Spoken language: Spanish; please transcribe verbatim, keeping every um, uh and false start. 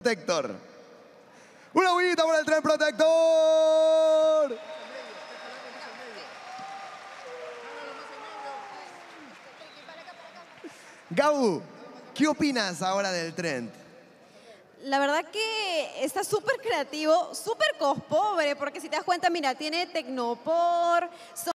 Protector. Una bullita por el tren Protector. Gabu, ¿qué opinas ahora del trend? La verdad que está súper creativo, súper cospobre, porque si te das cuenta, mira, tiene Tecnopor,